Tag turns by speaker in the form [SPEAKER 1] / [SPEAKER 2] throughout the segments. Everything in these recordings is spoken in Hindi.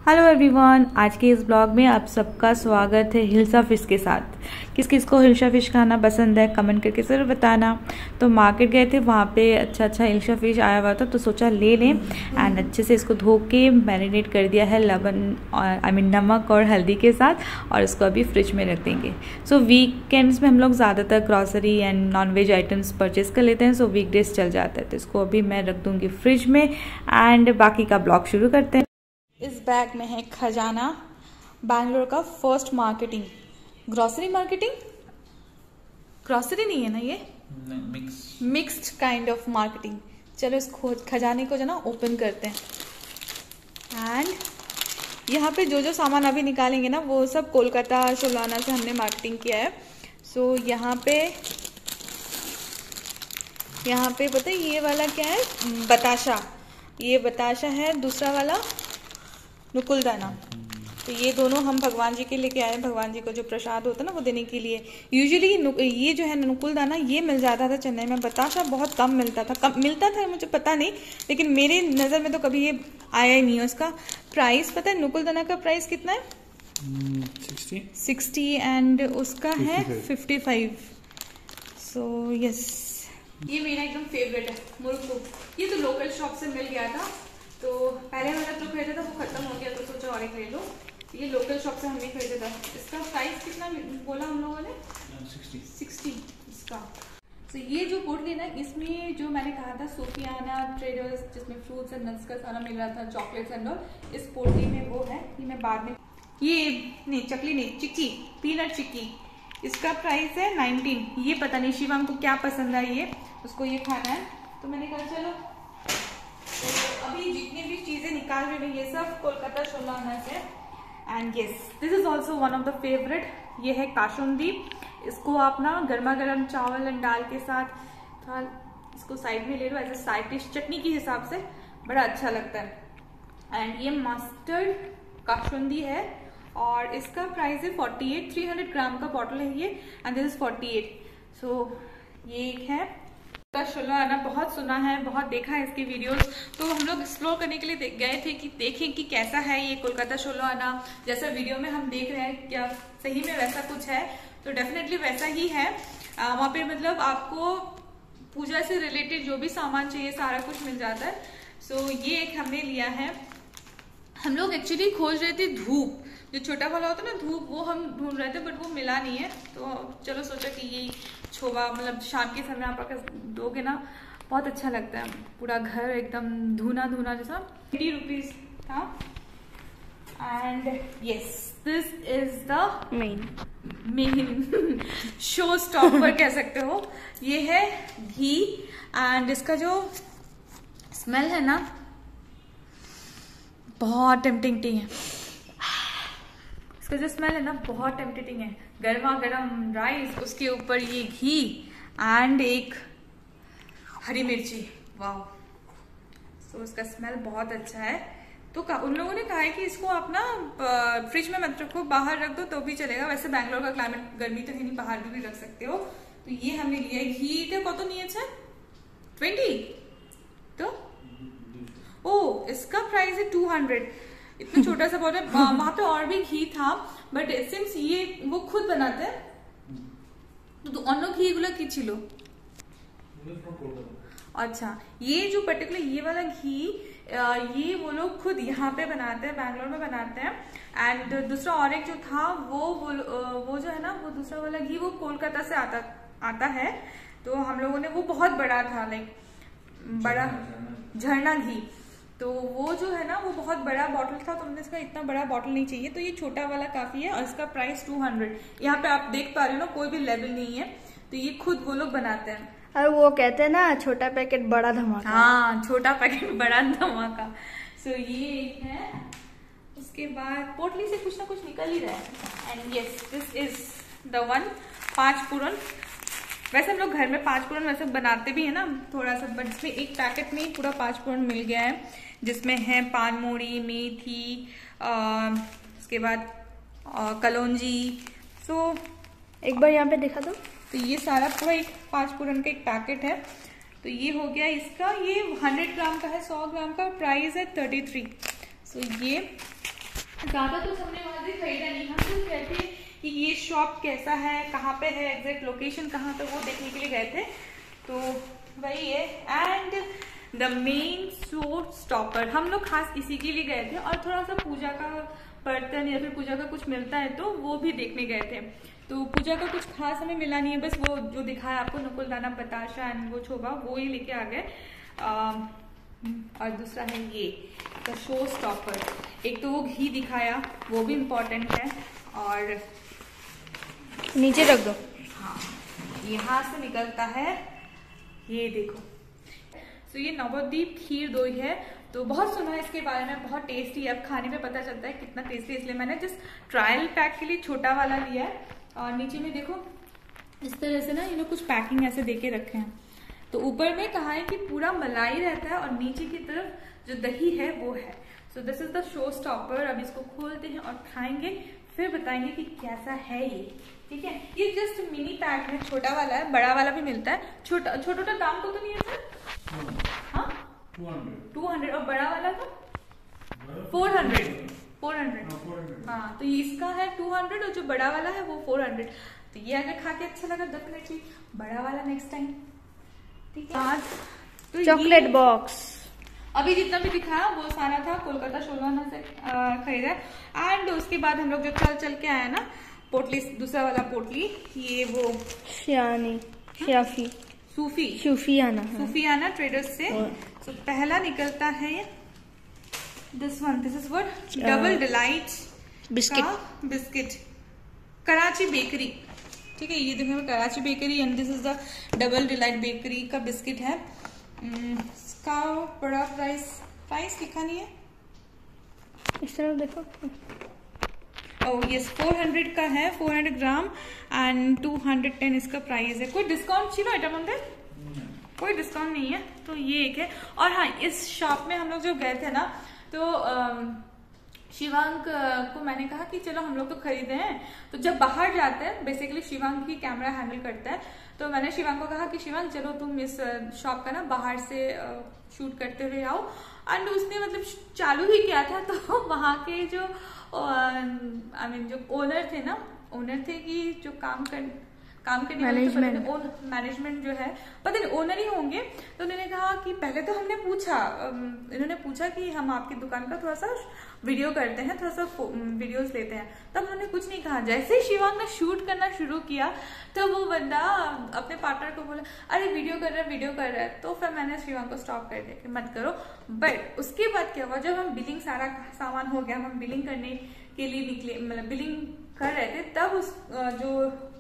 [SPEAKER 1] हेलो एवरीवन, आज के इस ब्लॉग में आप सबका स्वागत है हिल्सा फिश के साथ। किस किस को हिल्सा फिश खाना पसंद है कमेंट करके ज़रूर बताना। तो मार्केट गए थे, वहाँ पे अच्छा हिल्सा फिश आया हुआ था तो सोचा ले लें एंड अच्छे से इसको धो के मैरिनेट कर दिया है लबन और नमक और हल्दी के साथ, और इसको अभी फ्रिज में रख देंगे। सो वीकेंड्स में हम लोग ज़्यादातर grocery and non veg items purchase कर लेते हैं, सो वीकडेज चल जाता है। तो इसको अभी मैं रख दूँगी फ्रिज में एंड बाकी का ब्लॉग शुरू करते हैं। इस बैग में है खजाना, बैंगलोर का first marketing, grocery marketing, grocery नहीं है ना ये, मिक्स्ड काइंड ऑफ मार्केटिंग। चलो इस खजाने को जो ना ओपन करते हैं। एंड यहाँ पे जो जो सामान अभी निकालेंगे ना वो सब कोलकाता शोलाना से हमने मार्केटिंग किया है। सो यहाँ पे पता है ये वाला क्या है, बताशा, ये बताशा है। दूसरा वाला नुकुलदाना। तो ये दोनों हम भगवान जी के लेके आए, भगवान जी को जो प्रसाद होता है ना वो देने के लिए। यूजुअली ये जो है नुकुलदाना ये मिल जाता था चेन्नई में, बताशा बहुत कम मिलता था, मुझे पता नहीं, लेकिन मेरे नज़र में तो कभी ये आया ही नहीं है। उसका प्राइस पता है, नुकुलदाना का प्राइस कितना है? 60 एंड उसका 55 है 55। सो यस, ये मेरा एकदम फेवरेट है मुर्गो। ये तो लोकल शॉप से मिल गया था, तो पहले वाला जो खरीदा था वो खत्म हो गया तो सोचा और एक ले लो। ये लोकल शॉप से हमने खरीदा था। इसका प्राइस कितना बोला हम लोगों ने? 60 इसका। तो ये जो पोटली ना, इसमें जो मैंने कहा था सोफियाना ट्रेडर्स, जिसमें फ्रूट्स एंड नट्स का सारा मिल रहा था, चॉकलेट्स एंड ऑल, इस पोटली में वो है। ये मैं बाद में, ये नहीं चकली नहीं, चिक्की, पीनट चिक्की, इसका प्राइस है 19। ये पता नहीं शिवम को क्या पसंद है, ये उसको ये खाना है, तो मैंने कहा चलो। तो अभी जितनी भी चीजें निकाल रही हूँ ये सब कोलकाता शोलाना से। And yes, this is also one of the favourite. ये है काशुंदी। इसको आप ना गर्मा गर्म चावल एंड दाल के साथ थोड़ा इसको साइड में ले लो, as a side dish chutney के हिसाब से, बड़ा अच्छा लगता है। एंड ये मस्टर्ड काशुंदी है और इसका प्राइस है 48। 300 ग्राम का बॉटल है ये, एंड दिस इज 48। सो ये एक है शोलाना। बहुत सुना है, बहुत देखा है इसकी वीडियोस, तो हम लोग एक्सप्लोर करने के लिए गए थे कि देखें कि कैसा है ये कोलकाता शोलाना। जैसा वीडियो में हम देख रहे हैं क्या सही में वैसा कुछ है? तो डेफिनेटली वैसा ही है। वहाँ पे मतलब आपको पूजा से रिलेटेड जो भी सामान चाहिए सारा कुछ मिल जाता है। सो ये एक हमने लिया है। हम लोग एक्चुअली खोज रहे थे धूप, जो छोटा वाला होता है ना धूप, वो हम ढूंढ रहे थे बट वो मिला नहीं है। तो चलो सोचा कि ये छोवा मतलब शाम के समय आप अगर दोगे ना बहुत अच्छा लगता है, पूरा घर एकदम धुना धुना जैसा। 80 रुपीज था। And yes, this is the main show stopper कह सकते हो। ये है घी एंड इसका जो स्मेल है ना बहुत टेम्पटिंग है। इसका जो स्मेल है ना बहुत टेम्पटिंग है। गर्मा गर्म राइस, उसके ऊपर ये घी एंड एक हरी मिर्ची, वाह। तो इसका स्मेल बहुत अच्छा है। तो उन लोगों ने कहा है कि इसको आप ना फ्रिज में मत रखो, बाहर रख दो तो भी चलेगा। वैसे बैंगलोर का क्लाइमेट गर्मी तो है नहीं, बाहर भी रख सकते हो। तो ये हमने लिया है। घी का कत नहीं है 20, तो ओ इसका प्राइस है 200। इतना छोटा सा बॉटल। वहां पे और भी घी था बट सिंस ये वो खुद बनाते हैं तो অন্য ঘিগুলো কি ছিল? अच्छा, ये जो पर्टिकुलर ये वाला घी ये वो लोग खुद यहाँ पे बनाते हैं, बैंगलोर में बनाते हैं। एंड दूसरा और एक जो था वो जो है ना, वो दूसरा वाला घी वो कोलकाता से आता है। तो हम लोगों ने, वो बहुत बड़ा था, लाइक बड़ा झरना घी, तो वो जो है ना वो बहुत बड़ा बॉटल था, तो हमने इसका इतना बड़ा बॉटल नहीं चाहिए, तो ये छोटा वाला काफी है। और इसका प्राइस 200। यहाँ पे आप देख पा रहे हो ना, कोई भी लेवल नहीं है, तो ये खुद वो लोग बनाते हैं।
[SPEAKER 2] और वो कहते हैं ना छोटा पैकेट बड़ा धमाका।
[SPEAKER 1] हाँ, छोटा पैकेट बड़ा धमाका। सो ये एक है। उसके बाद पोटली से कुछ ना कुछ निकल ही रहा है। And yes, this is the one, 5 पूरन। वैसे हम लोग घर में 5 पूरन वैसे बनाते भी है ना थोड़ा सा, बट इसमें एक पैकेट में ही पूरा 5 पूरन मिल गया है, जिसमें है पान मोड़ी, मेथी, उसके बाद कलौंजी। सो
[SPEAKER 2] एक बार यहाँ पे देखा तो
[SPEAKER 1] ये सारा पूरा एक 5 पूरन का एक पैकेट है। तो ये हो गया इसका, ये 100 ग्राम का है, 100 ग्राम का प्राइस है 33। सो ये ज़्यादा तो हमने वहाँ से खरीदा नहीं, हम सिर्फ कहते हैं कि ये शॉप कैसा है, कहाँ पे है, एग्जैक्ट लोकेशन कहाँ पे, वो देखने के लिए गए थे। तो वही है। And the main show stopper हम लोग खास इसी के लिए गए थे, और थोड़ा सा पूजा का बर्तन या फिर पूजा का कुछ मिलता है तो वो भी देखने गए थे। तो पूजा का कुछ खास हमें मिला नहीं है, बस वो जो दिखाया आपको नकुलदाना, बताशा एंड वो छोबा, वो ही लेके आ गए। और दूसरा है ये द शो स्टॉपर। एक तो वो घी दिखाया, वो भी इम्पोर्टेंट है। और
[SPEAKER 2] नीचे रख दो।
[SPEAKER 1] हाँ, यहाँ से निकलता है, ये देखो। तो ये नवद्वीप खीर दोई है, तो बहुत सुना है इसके बारे में, बहुत टेस्टी है। अब खाने में पता चलता है कितना टेस्टी है, इसलिए मैंने जस्ट ट्रायल पैक के लिए छोटा वाला लिया है। और नीचे में देखो इस तरह से ना ये कुछ पैकिंग ऐसे देके रखे हैं। तो ऊपर में कहा है कि पूरा मलाई रहता है, और नीचे की तरफ जो दही है वो है। So this is the show stopper. अब इसको खोलते हैं और खाएंगे, फिर बताएंगे कि कैसा है ये। ठीक है, ये जस्ट मिनी पैक है, छोटा वाला है, बड़ा वाला भी मिलता है। छोटा छोटा दाम तो नहीं है सर? हाँ 200। और बड़ा वाला का 400। हाँ, तो ये इसका है 200 और जो बड़ा वाला है वो 400। तो ये अगर खा के अच्छा लगा डेफिनेटली बड़ा वाला नेक्स्ट टाइम। ठीक है, तो
[SPEAKER 2] चॉकलेट बॉक्स
[SPEAKER 1] अभी जितना भी दिखाया वो सारा था कोलकाता शोलाना से खरीदा। एंड उसके बाद हम लोग जो चल के आया ना पोटली, दूसरा वाला पोटली, ये वो सूफियाना ट्रेडर्स से। तो पहला निकलता है this is what, double delight biscuit, Karachi bakery. ठीक है, ये देखो Karachi bakery, and this is the double delight bakery का बिस्किट है। इसका बड़ा प्राइस लिखा नहीं है,
[SPEAKER 2] इस तरफ देखो।
[SPEAKER 1] ओह यस, 400 का है, 400 ग्राम एंड 210 इसका प्राइस है। कोई डिस्काउंट छिलो एटा मंदिर? कोई डिस्काउंट नहीं है। तो ये एक है। और हाँ, इस शॉप में हम लोग जो गए थे ना, तो शिवांक को मैंने कहा कि चलो हम लोग तो खरीदे हैं, तो जब बाहर जाते हैं बेसिकली शिवांक ही कैमरा हैंडल करता है, तो मैंने शिवांक को कहा कि शिवांक चलो तुम इस शॉप का ना बाहर से शूट करते हुए आओ। एंड उसने मतलब चालू ही किया था, तो वहाँ के जो जो ओनर थे ना, कि जो काम करने मैनेजमेंट जो है, पता नहीं ओनर ही होंगे। तो उन्होंने कहा कि पहले तो हमने इन्होंने पूछा कि हम आपकी दुकान का थोड़ा सा वीडियो करते हैं, थोड़ा सा वीडियोस लेते हैं। तब उन्होंने कुछ नहीं कहा। जैसे ही शिवांग ने शूट करना शुरू किया तो वो बंदा अपने पार्टनर को बोला अरे वीडियो कर रहा है। तो फिर मैंने शिवांग को स्टॉप कर दिया कि मत करो। बट उसके बाद क्या हुआ, जब हम बिलिंग, सारा सामान हो गया, हम बिलिंग करने के लिए निकले, मतलब बिलिंग कर रहे थे, तब उस जो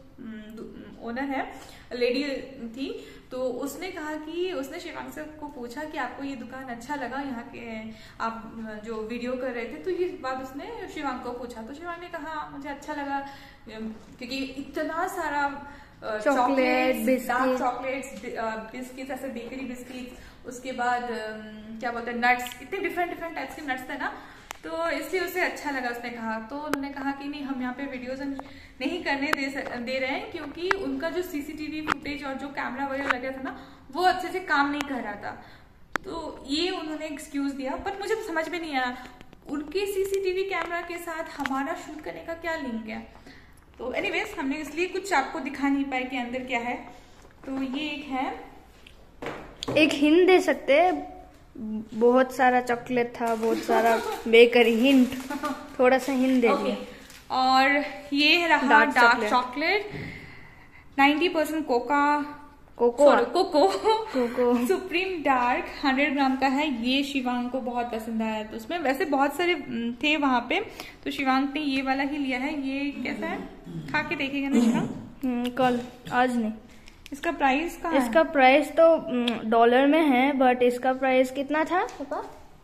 [SPEAKER 1] ओनर है लेडी थी, तो उसने कहा कि उसने शिवांग से को पूछा कि आपको ये दुकान अच्छा लगा, यहाँ के आप जो वीडियो कर रहे थे, तो ये बात उसने शिवांग को पूछा। तो शिवांग ने कहा मुझे अच्छा लगा, क्योंकि इतना सारा चॉकलेट्स, बिस्किट्स, ऐसे बेकरी बिस्किट्स, उसके बाद क्या बोलते हैं नट्स, इतने डिफरेंट टाइप्स के नट्स थे ना, तो इसलिए उसे अच्छा लगा। उसने कहा, तो उन्होंने कहा कि नहीं हम यहाँ पे वीडियोज नहीं करने दे रहे हैं, क्योंकि उनका जो सीसीटीवी फुटेज और जो कैमरा वगैरह लगा था ना, वो अच्छे से काम नहीं कर रहा था। तो ये उन्होंने एक्सक्यूज दिया, बट मुझे समझ में नहीं आया उनके सीसीटीवी कैमरा के साथ हमारा शूट करने का क्या लिंक है। तो एनीवेज हमने इसलिए कुछ आपको दिखा नहीं पाए कि अंदर क्या है। तो ये एक है,
[SPEAKER 2] एक हिंट दे सकते हैं, बहुत सारा चॉकलेट था, बहुत सारा बेकरी, हिंट, थोड़ा सा हिंट दे दिया।
[SPEAKER 1] और ये रहा dark chocolate, 90% cocoa supreme dark, 100 gram का है। ये शिवांग को बहुत पसंद आया, तो उसमें वैसे बहुत सारे थे वहां पे, तो शिवांग ने ये वाला ही लिया है। ये कैसा है, खा के देखेगा ना शिवांग?
[SPEAKER 2] कल, आज नहीं।
[SPEAKER 1] इसका प्राइस का
[SPEAKER 2] इसका प्राइस तो डॉलर में है, बट इसका प्राइस कितना था पापा?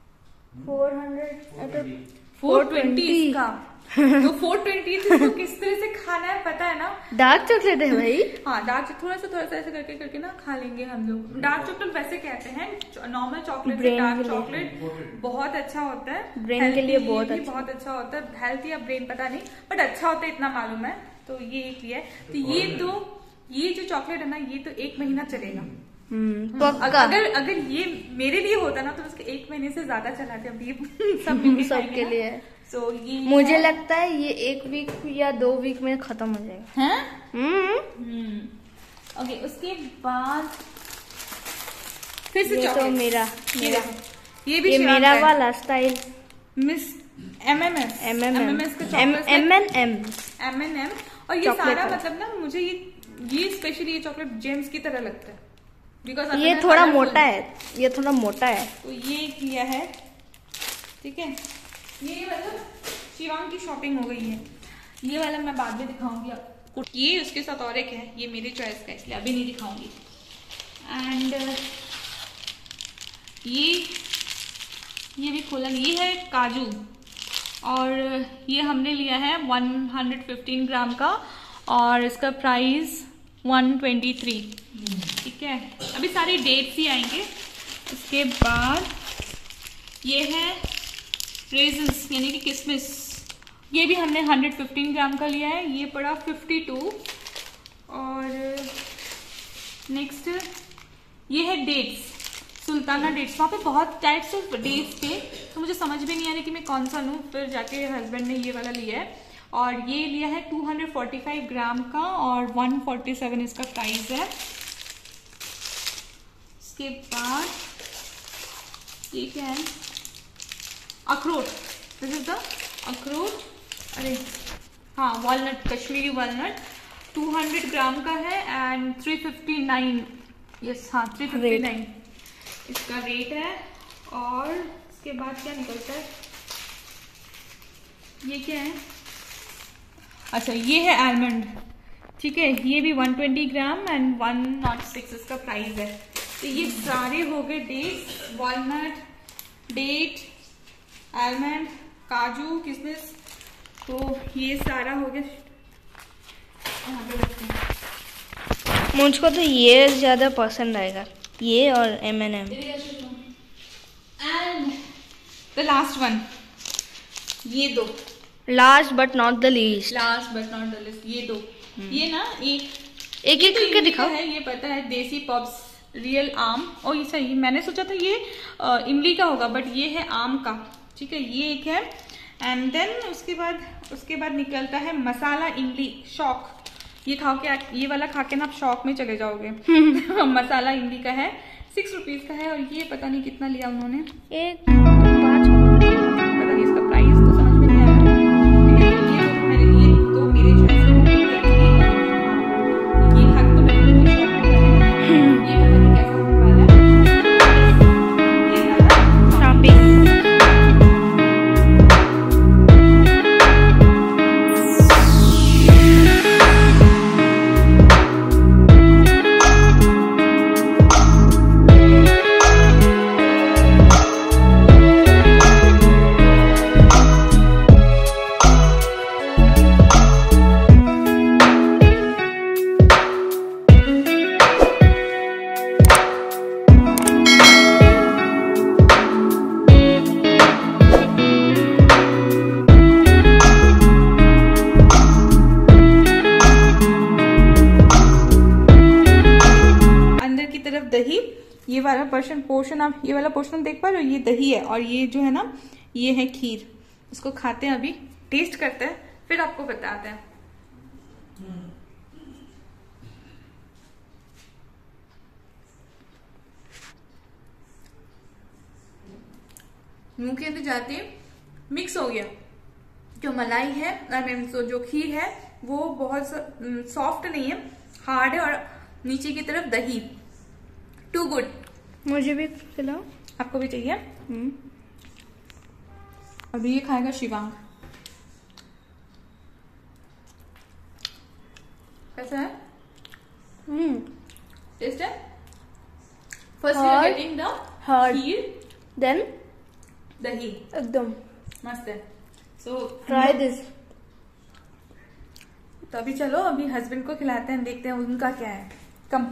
[SPEAKER 1] 420 इसका। तो 420 इसको किस तरह से खाना है पता है ना?
[SPEAKER 2] डार्क चॉकलेट है भाई।
[SPEAKER 1] हाँ, डार्क थोड़ा सा ऐसे करके ना खा लेंगे हम लोग। डार्क चॉकलेट वैसे कहते हैं, नॉर्मल चॉकलेट से डार्क चॉकलेट बहुत अच्छा होता है,
[SPEAKER 2] ब्रेन के लिए बहुत
[SPEAKER 1] अच्छा होता है। हेल्थ या ब्रेन पता नहीं, बट अच्छा होता है इतना मालूम है। तो ये एक लिया है। तो ये जो चॉकलेट है ना, ये तो 1 महीना चलेगा। अगर ये मेरे लिए होता ना, तो उसके 1 महीने से ज्यादा चलाते। अब ये सब
[SPEAKER 2] सबके लिए
[SPEAKER 1] तो ये
[SPEAKER 2] मुझे लगता है ये 1 वीक या 2 वीक में खत्म हो जाएगा।
[SPEAKER 1] हैं?
[SPEAKER 2] हम्म।
[SPEAKER 1] ओके, उसके बाद फिर से
[SPEAKER 2] ये तो
[SPEAKER 1] chocolate।
[SPEAKER 2] मेरा
[SPEAKER 1] ये भी
[SPEAKER 2] ये
[SPEAKER 1] शिवांग
[SPEAKER 2] मेरा
[SPEAKER 1] का है।
[SPEAKER 2] वाला स्टाइल
[SPEAKER 1] मिस MMS का चॉकलेट M&M। और ये
[SPEAKER 2] Chocolate
[SPEAKER 1] सारा
[SPEAKER 2] है।
[SPEAKER 1] मतलब ना मुझे ये स्पेशली ये चॉकलेट जेम्स की तरह लगता है, बिकॉज
[SPEAKER 2] ये थोड़ा मोटा है, ये थोड़ा मोटा है।
[SPEAKER 1] तो ये किया है, ठीक है। ये मतलब शिवांग की शॉपिंग हो गई है। ये वाला मैं बाद में दिखाऊंगी आपको। ये उसके साथ और एक है, ये मेरी चॉइस का, इसलिए अभी नहीं दिखाऊंगी। एंड ये भी खोला, ये है काजू, और ये हमने लिया है 115 ग्राम का, और इसका प्राइस 123। ठीक है, अभी सारी डेट्स ही आएंगे। उसके बाद ये है रेजिन्स यानी कि किशमिश, ये भी हमने 115 ग्राम का लिया है, ये पड़ा 52। और नेक्स्ट ये है डेट्स, सुल्ताना डेट्स। वहाँ पे बहुत टाइप्स ऑफ डेट्स थे, तो मुझे समझ भी नहीं आ रहा कि मैं कौन सा लूँ, फिर जाके हस्बैंड ने ये वाला लिया है। और ये लिया है 245 ग्राम का, और 147 इसका प्राइस है। उसके बाद ये क्या है, अखरोट, दिस इज द अखरोट, अरे हाँ वॉलनट, कश्मीरी वॉलनट 200 ग्राम का है, एंड 359, यस हाँ 359 इसका रेट है। और इसके बाद क्या निकलता है, ये क्या है, अच्छा ये है आलमंड, ठीक है, ये भी 120 ग्राम एंड 106 इसका प्राइस है। तो ये सारे हो गए डेट्स, वॉलनट, डेट, आलमंड, काजू, किशमिश, तो ये सारा हो गया। यहाँ पे रखते हैं।
[SPEAKER 2] मुझको तो ये ज्यादा पसंद आएगा, ये और M&M।
[SPEAKER 1] And the last one, ये दो,
[SPEAKER 2] last but not the least.
[SPEAKER 1] Last but not the least, ये दो। ये ना
[SPEAKER 2] एक एक करके दिखाओ।
[SPEAKER 1] है, ये पता है, देसी पॉप्स रियल आम। और ये सही, मैंने सोचा था ये इमली का होगा, बट ये है आम का, ठीक है, ये एक है। एंड देन उसके बाद निकलता है मसाला इमली शॉक। ये खाओ के, ये वाला खा के ना आप शॉक में चले जाओगे। मसाला इमली का है, 6 रुपीज का है, और ये पता नहीं कितना लिया उन्होंने,
[SPEAKER 2] एक 5
[SPEAKER 1] पता नहीं इसका प्राइस तो समझ में नहीं आ रहा। ठीक है, ये मैंने लिए तो मेरे चॉइस से ये खा के तो मैं बिल्कुल शॉक में चली गई। ये पता नहीं कैसा होने वाला है। ये वाला
[SPEAKER 2] शॉपिंग।
[SPEAKER 1] दही, ये वाला पोर्शन आप ये वाला पोर्शन देख पा रहे हो, ये दही है, और ये जो है ना ये है खीर। इसको खाते हैं, अभी टेस्ट करते हैं, फिर आपको बताते हैं। मुंह के अंदर जाते मिक्स हो गया। जो मलाई है, जो खीर है वो बहुत सॉफ्ट नहीं है, हार्ड है, और नीचे की तरफ दही, टू गुड।
[SPEAKER 2] मुझे भी खिलाओ।
[SPEAKER 1] आपको भी चाहिए? अभी ये खाएगा शिवांग। कैसा है? टेस्ट है? First we are getting the kheer,
[SPEAKER 2] then
[SPEAKER 1] dahi,
[SPEAKER 2] एकदम
[SPEAKER 1] मस्त है। So
[SPEAKER 2] try this.
[SPEAKER 1] तो अभी चलो, अभी हस्बैंड को खिलाते हैं, देखते हैं उनका क्या है। कम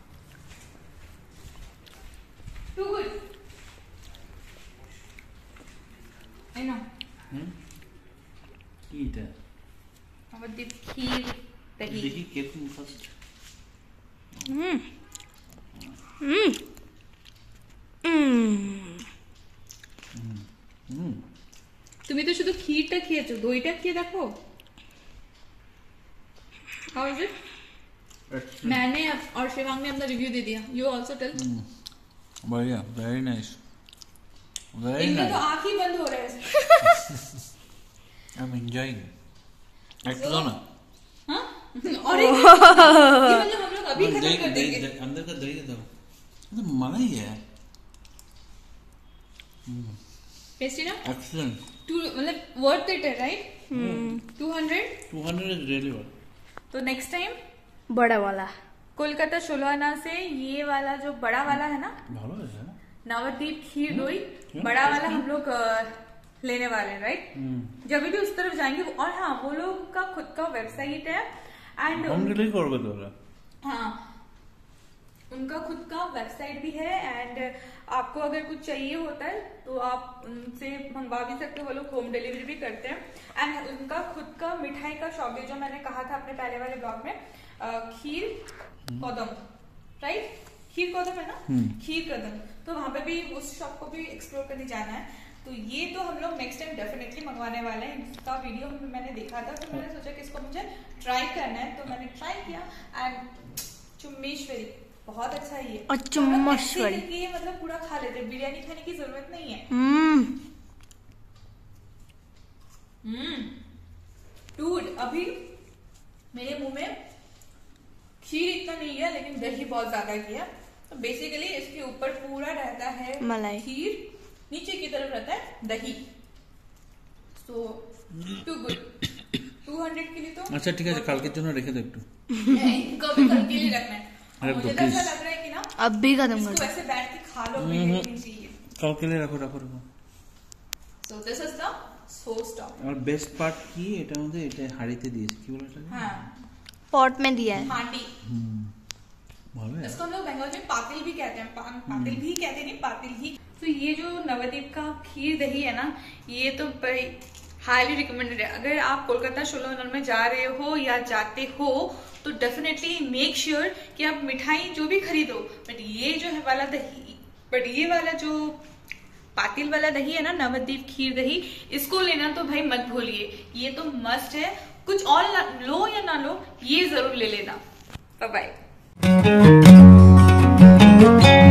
[SPEAKER 1] टू गुड है ना?
[SPEAKER 3] Eat it.
[SPEAKER 1] अब दीप खीर दही।
[SPEAKER 3] Did he give him first?
[SPEAKER 1] তুমি তো শুধু ক্ষীরটা খেয়েছো, দইটা খেয়ে দেখো। How is it? मैंने और शिवांग ने अपना रिव्यू दे दिया। You also tell.
[SPEAKER 3] बढ़िया, very nice, very
[SPEAKER 1] इनका
[SPEAKER 3] nice.
[SPEAKER 1] तो आँख ही बंद हो रहा है।
[SPEAKER 3] I'm enjoying. एक तो ना।
[SPEAKER 1] हाँ? और एक ये मतलब हम लोग अभी खत्म कर देंगे।
[SPEAKER 3] अंदर का दही दो। तो मलाई है।
[SPEAKER 1] टेस्टी ना?
[SPEAKER 3] Excellent.
[SPEAKER 1] मतलब worth it है, right? 200?
[SPEAKER 3] 200 is really worth.
[SPEAKER 1] तो नेक्स्ट टाइम
[SPEAKER 2] बड़ा वाला
[SPEAKER 1] कोलकाता शोलाना से ये वाला जो बड़ा वाला है ना,
[SPEAKER 3] भालो है ना?
[SPEAKER 1] नवद्वीप खीर दही बड़ा वाला हम लोग लेने वाले हैं, राइट? जब भी उस तरफ जाएंगे। और हाँ, वो लोग का खुद का वेबसाइट है एंड
[SPEAKER 3] हम डिलीट कर दो।
[SPEAKER 1] हाँ, उनका खुद का वेबसाइट भी है एंड आपको अगर कुछ चाहिए होता है तो आप उनसे मंगवा भी सकते हो। वो लोग होम डिलीवरी भी करते हैं एंड उनका खुद का मिठाई का शॉप है, जो मैंने कहा था अपने पहले वाले ब्लॉग में, खीर कदम, राइट? खीर कदम है ना? खीर कदम। तो वहां पे भी उस शॉप को भी एक्सप्लोर करने जाना है। तो ये तो हम लोग नेक्स्ट टाइम डेफिनेटली मंगवाने वाले हैं। इसका वीडियो मैंने देखा था तो मैंने सोचा कि इसको मुझे ट्राई करना है, तो मैंने ट्राई किया एंड चुम्मेश्वरी बहुत अच्छा है ये।
[SPEAKER 2] और चुम्मेश्वरी
[SPEAKER 1] ये मतलब पूरा खा लेते, बिरयानी खाने की जरूरत नहीं है। डूड, अभी मेरे मुंह में खीर इतना नहीं है लेकिन दही बहुत ज्यादा किया। तो बेसिकली इसके ऊपर पूरा रहता है
[SPEAKER 2] मलाई,
[SPEAKER 1] खीर, नीचे की तरफ रहता है दही। सो टू गुड। 200 के लिए तो
[SPEAKER 3] अच्छा ठीक है, कल के जন্য রেখে दो একটু।
[SPEAKER 1] इनको भी कल के लिए रखना है। मुझे तो ऐसा लग रहा है कि ना
[SPEAKER 2] अब भी खत्म कर
[SPEAKER 1] इसको ऐसे बैठ के खा लो, नहीं चाहिए।
[SPEAKER 3] कल के लिए रखो।
[SPEAKER 1] So this is the show stopper.
[SPEAKER 3] और बेस्ट पार्ट কি এটার মধ্যে এটা হাড়িতে দিয়েছে, কি বলে এটা?
[SPEAKER 1] हाँ,
[SPEAKER 2] पॉट में दिया है।
[SPEAKER 1] हांडी।
[SPEAKER 3] ভালো है।
[SPEAKER 1] इसको हम लोग बंगाल में पातिल भी कहते हैं। पातिल भी कहते नहीं, पातिल ही। तो ये जो नवद्वीप का खीर दही है ना, ये तो हाईली रिकमेंडेड है। अगर आप कोलकाता शोलानर में जा रहे हो या जाते हो तो डेफिनेटली मेक श्योर कि आप मिठाई जो भी खरीदो, बट ये जो है वाला दही, बट ये वाला जो पातिल वाला दही है ना, नवद्वीप खीर दही, इसको लेना तो भाई मत भूलिए। ये तो मस्ट है। कुछ और लो या ना लो, ये जरूर ले लेना। Bye bye.